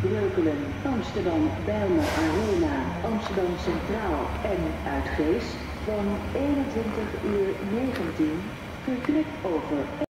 Breukelen, Amsterdam Bijlmer Arena, Amsterdam Centraal en Uitgeest van 21:19 vertrekt over